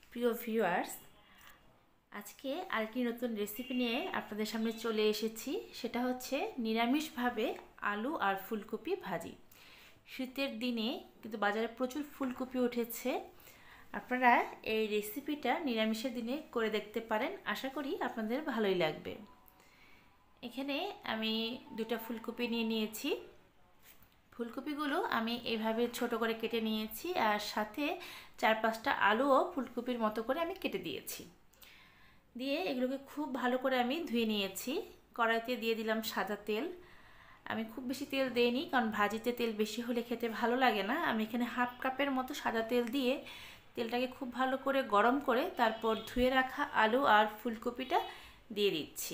প্রিয় ভিউয়ার্স, আজকে আরেকটি নতুন রেসিপি নিয়ে আপনাদের সামনে চলে এসেছি। সেটা হচ্ছে নিরামিষভাবে আলু আর ফুলকপি ভাজি। শীতের দিনে কিন্তু বাজারে প্রচুর ফুলকপি উঠেছে। আপনারা এই রেসিপিটা নিরামিষের দিনে করে দেখতে পারেন, আশা করি আপনাদের ভালোই লাগবে। এখানে আমি 2টা ফুলকপি নিয়ে নিয়েছি। ফুলকপিগুলো আমি এইভাবে ছোট করে কেটে নিয়েছি, আর সাথে 4-5টা আলুও ফুলকপির মতো করে আমি কেটে দিয়েছি। দিয়ে এগুলোকে খুব ভালো করে আমি ধুয়ে নিয়েছি। কড়াইতে দিয়ে দিলাম সাদা তেল। আমি খুব বেশি তেল দেইনি, কারণ ভাজিতে তেল বেশি হলে খেতে ভালো লাগে না। আমি এখানে 1/2 কাপের মতো সাদা তেল দিয়ে তেলটাকে খুব ভালো করে গরম করে তারপর ধুয়ে রাখা আলু আর ফুলকপিটা দিয়ে দিচ্ছি।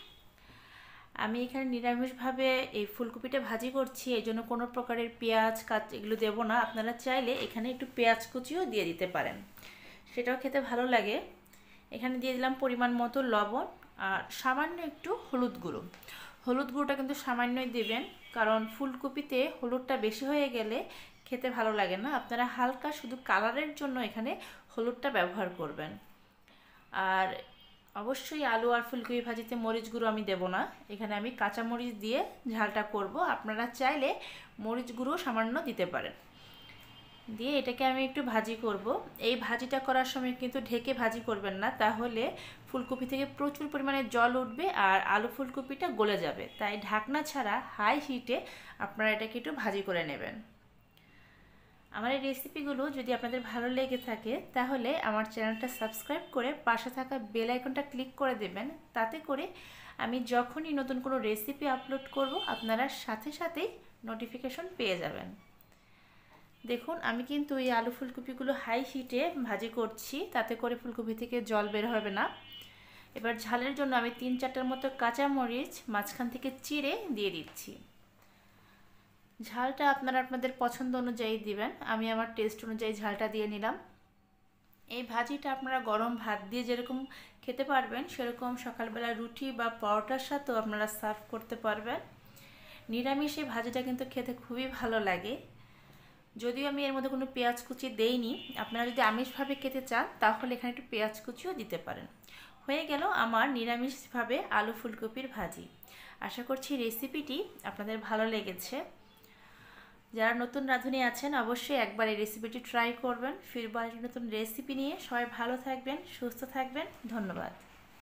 আমি এখানে নিরামিষভাবে এই ফুলকপিটা ভাজি করছি, এই জন্য কোনো প্রকারের পেঁয়াজ এগুলো দেবো না। আপনারা চাইলে এখানে একটু পেঁয়াজ কুচিও দিয়ে দিতে পারেন, সেটাও খেতে ভালো লাগে। এখানে দিয়ে দিলাম পরিমাণ মতো লবণ আর সামান্য একটু হলুদ গুঁড়ো। হলুদ গুঁড়োটা কিন্তু সামান্যই দেবেন, কারণ ফুলকপিতে হলুদটা বেশি হয়ে গেলে খেতে ভালো লাগে না। আপনারা হালকা শুধু কালারের জন্য এখানে হলুদটা ব্যবহার করবেন। আর অবশ্যই আলু আর ফুলকপি ভাজিতে মরিচ গুঁড়ো আমি দেব না, এখানে আমি কাঁচা মরিচ দিয়ে ঝালটা করব। আপনারা চাইলে মরিচ গুঁড়ো সামান্য দিতে পারেন। দিয়ে এটাকে আমি একটু ভাজি করব। এই ভাজিটা করার সময় কিন্তু ঢেকে ভাজি করবেন না, তাহলে ফুলকপি থেকে প্রচুর পরিমাণে জল উঠবে আর আলু ফুলকপিটা গলে যাবে। তাই ঢাকনা ছাড়া হাই হিটে আপনারা এটাকে একটু ভাজি করে নেবেন। আমার এই রেসিপিগুলো যদি আপনাদের ভালো লেগে থাকে, তাহলে আমার চ্যানেলটা সাবস্ক্রাইব করে পাশে থাকা বেল আইকনটা ক্লিক করে দেবেন। তাতে করে আমি যখনই নতুন কোনো রেসিপি আপলোড করব, আপনারা সাথে সাথেই নোটিফিকেশন পেয়ে যাবেন। দেখুন, আমি কিন্তু এই আলু ফুলকপিগুলো হাই হিটে ভাজি করছি, তাতে করে ফুলকপি থেকে জল বের হবে না। এবার ঝালের জন্য আমি 3-4টার মতো কাঁচা মরিচ মাঝখান থেকে চিড়ে দিয়ে দিচ্ছি। ঝালটা আপনারা আপনাদের পছন্দ অনুযায়ী দিবেন, আমি আমার টেস্ট অনুযায়ী ঝালটা দিয়ে নিলাম। এই ভাজিটা আপনারা গরম ভাত দিয়ে যেরকম খেতে পারবেন, সেরকম সকালবেলা রুটি বা পরোটার সাথেও আপনারা সার্ভ করতে পারবেন। নিরামিষ এই ভাজিটা কিন্তু খেতে খুবই ভালো লাগে। যদিও আমি এর মধ্যে কোনো পেঁয়াজ কুচি দেইনি, আপনারা যদি আমিষভাবে খেতে চান তাহলে এখানে একটু পেঁয়াজ কুচিও দিতে পারেন। হয়ে গেল আমার নিরামিষভাবে আলু ফুলকপির ভাজি। আশা করছি রেসিপিটি আপনাদের ভালো লেগেছে। যারা নতুন রাঁধুনি আছেন, অবশ্যই একবার এই রেসিপিটি ট্রাই করবেন। ফিরবার নতুন রেসিপি নিয়ে। সবাই ভালো থাকবেন, সুস্থ থাকবেন। ধন্যবাদ।